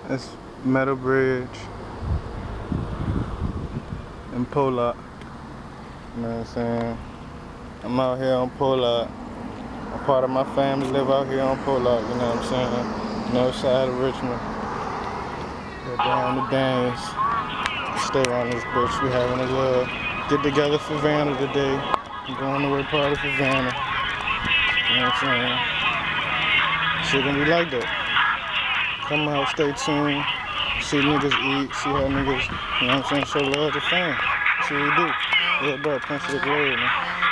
It's Meadow Bridge and Pollock. You know what I'm saying? I'm out here on Pollock. A part of my family live out here on Pollock, you know what I'm saying? North side of Richmond. Go down to Daniels. Stay around this bitch. We having a little get together for Vanna today. I'm going away party for Vanna. You know what I'm saying? Shit gonna be like that. Come out, stay tuned. See niggas eat, see how niggas, you know what I'm saying, show love to fam. That's what we do. Yeah, bro, punch to the globe, man.